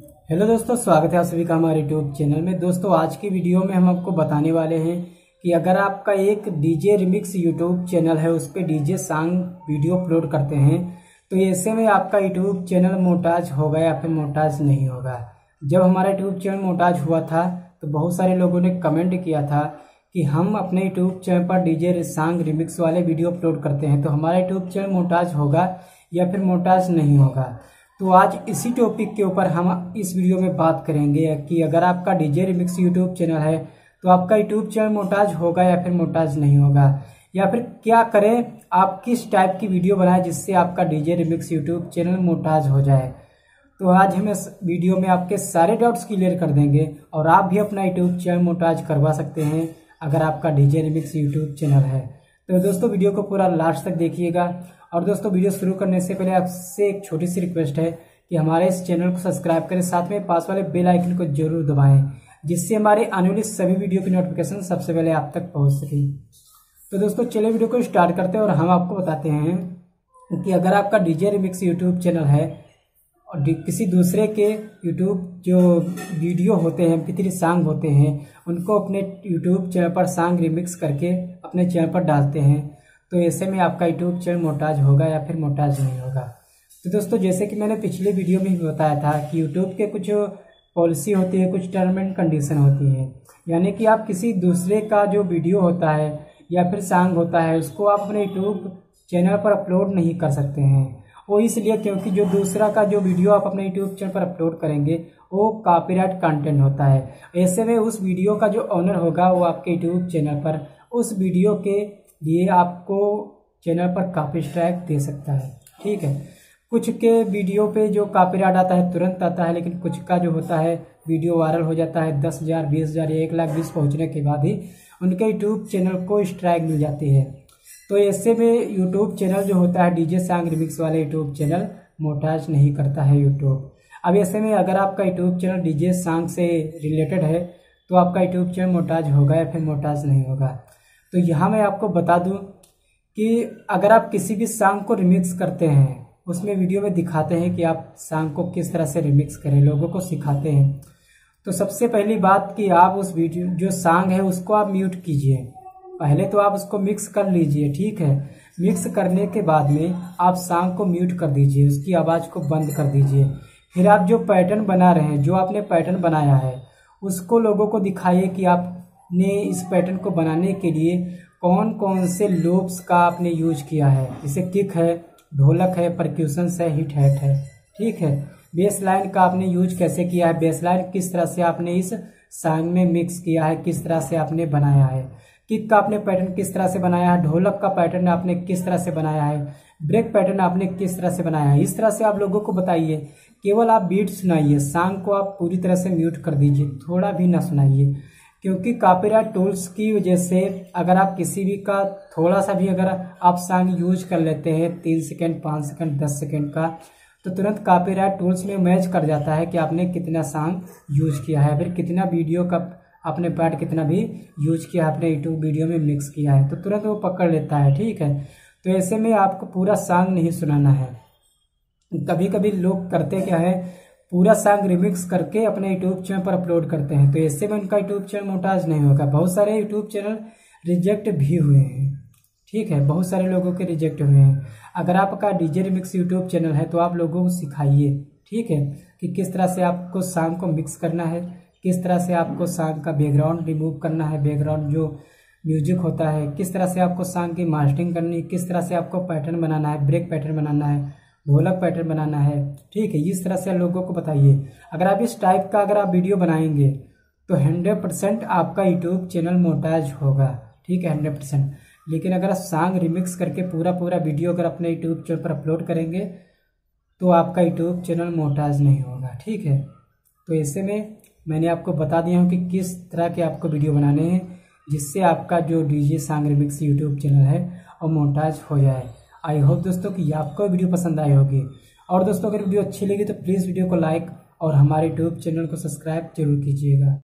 Hello दोस्तों, स्वागत है आप सभी का हमारे यूट्यूब चैनल में। दोस्तों, आज की वीडियो में हम आपको बताने वाले हैं कि अगर आपका एक डीजे रिमिक्स यूट्यूब चैनल है, उस पर डीजे सॉन्ग वीडियो अपलोड करते हैं तो ऐसे में आपका यूट्यूब चैनल मोनेटाइज होगा या फिर मोनेटाइज नहीं होगा। जब हमारा यूट्यूब चैनल मोनेटाइज हुआ था तो बहुत सारे लोगों ने कमेंट किया था कि हम अपने यूट्यूब चैनल पर डीजे सॉन्ग रिमिक्स वाले वीडियो अपलोड करते हैं तो हमारा यूट्यूब चैनल मोनेटाइज होगा या फिर मोनेटाइज नहीं होगा। तो आज इसी टॉपिक के ऊपर हम इस वीडियो में बात करेंगे कि अगर आपका डीजे रिमिक्स यूट्यूब चैनल है तो आपका यूट्यूब चैनल मोनेटाइज होगा या फिर मोनेटाइज नहीं होगा, या फिर क्या करें, आप किस टाइप की वीडियो बनाएं जिससे आपका DJ remix YouTube channel monetize हो जाए। तो आज हम इस वीडियो में आपके सारे डाउट्स क्लियर कर देंगे और आप भी अपना यूट्यूब चैनल मोनेटाइज करवा सकते हैं अगर आपका डीजे रिमिक्स यूट्यूब चैनल है। तो दोस्तों, वीडियो को पूरा लास्ट तक देखिएगा। और दोस्तों, वीडियो शुरू करने से पहले आपसे एक छोटी सी रिक्वेस्ट है कि हमारे इस चैनल को सब्सक्राइब करें, साथ में पास वाले बेल आइकन को जरूर दबाएं जिससे हमारे आने वाली सभी वीडियो की नोटिफिकेशन सबसे पहले आप तक पहुंच सके। तो दोस्तों, चलिए वीडियो को स्टार्ट करते हैं और हम आपको बताते हैं कि अगर आपका डीजे रिमिक्स यूट्यूब चैनल है और किसी दूसरे के यूट्यूब जो वीडियो होते हैं, MP3 सॉन्ग होते हैं, उनको अपने यूट्यूब चैनल पर सॉन्ग रिमिक्स करके अपने चैनल पर डालते हैं तो ऐसे में आपका यूट्यूब चैनल मोनेटाइज होगा या फिर मोनेटाइज नहीं होगा। तो दोस्तों, जैसे कि मैंने पिछले वीडियो में भी बताया था कि यूट्यूब के कुछ पॉलिसी होती है, कुछ टर्म एंड कंडीशन होती है, यानी कि आप किसी दूसरे का जो वीडियो होता है या फिर सॉन्ग होता है उसको आप अपने यूट्यूब चैनल पर अपलोड नहीं कर सकते हैं। वो इसलिए क्योंकि जो दूसरा का जो वीडियो आप अपने यूट्यूब चैनल पर अपलोड करेंगे वो कॉपीराइट कंटेंट होता है। ऐसे में उस वीडियो का जो ऑनर होगा वो आपके यूट्यूब चैनल पर उस वीडियो के लिए आपको चैनल पर कॉपी स्ट्राइक दे सकता है। ठीक है, कुछ के वीडियो पे जो कॉपीराइट आता है तुरंत आता है, लेकिन कुछ का जो होता है वीडियो वायरल हो जाता है 10,000, 20,000 या 1,00,000 व्यूज पहुंचने के बाद ही उनके यूट्यूब चैनल को स्ट्राइक मिल जाती है। तो ऐसे में यूट्यूब चैनल जो होता है डीजे सॉन्ग रिमिक्स वाले यूट्यूब चैनल मोनेटाइज नहीं करता है यूट्यूब। अब ऐसे में अगर आपका यूट्यूब चैनल डीजे सॉन्ग से रिलेटेड है तो आपका यूट्यूब चैनल मोनेटाइज होगा या फिर मोनेटाइज नहीं होगा। तो यहाँ मैं आपको बता दूं कि अगर आप किसी भी सॉन्ग को रिमिक्स करते हैं, उसमें वीडियो में दिखाते हैं कि आप सॉन्ग को किस तरह से रिमिक्स करें, लोगों को सिखाते हैं। तो सबसे पहली बात कि आप उस वीडियो जो सॉन्ग है उसको आप म्यूट कीजिए। पहले तो आप उसको मिक्स कर लीजिए, ठीक है। मिक्स करने के बाद में आप सॉन्ग को म्यूट कर दीजिए, उसकी आवाज़ को बंद कर दीजिए। फिर आप जो पैटर्न बना रहे हैं, जो आपने पैटर्न बनाया है, उसको लोगों को दिखाइए कि आपने इस पैटर्न को बनाने के लिए कौन कौन से लूप्स का आपने यूज किया है। जैसे किक है, ढोलक है, परक्यूशंस है, हिट हैट है, ठीक है। बेस लाइन का आपने यूज कैसे किया है, बेस लाइन किस तरह से आपने इस सॉन्ग में मिक्स किया है, किस तरह से आपने बनाया है। किक का आपने पैटर्न किस तरह से बनाया है, ढोलक का पैटर्न आपने किस तरह से बनाया है, ब्रेक पैटर्न आपने किस तरह से बनाया है। इस तरह से आप लोगों को बताइए। केवल आप बीट सुनाइए, सॉन्ग को आप पूरी तरह से म्यूट कर दीजिए, थोड़ा भी ना सुनाइए, क्योंकि कॉपीराइट टूल्स की वजह से अगर आप किसी भी का थोड़ा सा भी अगर आप सॉन्ग यूज कर लेते हैं 3 सेकंड, 5 सेकंड, 10 सेकंड का, तो तुरंत कॉपीराइट टूल्स में मैच कर जाता है कि आपने कितना सॉन्ग यूज किया है, फिर कितना वीडियो का आपने पार्ट कितना भी यूज किया, आपने यूट्यूब वीडियो में मिक्स किया है, तो तुरंत वो पकड़ लेता है। ठीक है, तो ऐसे में आपको पूरा सॉन्ग नहीं सुनाना है। कभी कभी लोग करते क्या है, पूरा सॉन्ग रिमिक्स करके अपने यूट्यूब चैनल पर अपलोड करते हैं, तो ऐसे में उनका यूट्यूब चैनल मोनेटाइज नहीं होगा। बहुत सारे यूट्यूब चैनल रिजेक्ट भी हुए हैं, ठीक है, बहुत सारे लोगों के रिजेक्ट हुए हैं। अगर आपका डीजे रिमिक्स यूट्यूब चैनल है तो आप लोगों को सिखाइए, ठीक है, कि किस तरह से आपको सॉन्ग को मिक्स करना है, किस तरह से आपको सॉन्ग का बैकग्राउंड रिमूव करना है, बैकग्राउंड जो म्यूजिक होता है, किस तरह से आपको सॉन्ग की मास्टरिंग करनी है, किस तरह से आपको पैटर्न बनाना है, ब्रेक पैटर्न बनाना है, ढोलक पैटर्न बनाना है, ठीक है। इस तरह से लोगों को बताइए। अगर आप इस टाइप का अगर आप वीडियो बनाएंगे तो 100% आपका यूट्यूब चैनल मोनेटाइज होगा, ठीक है, 100%। लेकिन अगर आप सॉन्ग रिमिक्स करके पूरा वीडियो अगर अपने यूट्यूब चैनल पर अपलोड करेंगे तो आपका यूट्यूब चैनल मोनेटाइज नहीं होगा, ठीक है। तो ऐसे में मैंने आपको बता दिया हूँ कि किस तरह के आपको वीडियो बनाने हैं जिससे आपका जो DJ song remix YouTube channel है और मोनेटाइज हो जाए। आई होप दोस्तों कि आपको वीडियो पसंद आई होगी। और दोस्तों, अगर वीडियो अच्छी लगी तो प्लीज़ वीडियो को लाइक और हमारे यूट्यूब चैनल को सब्सक्राइब जरूर कीजिएगा।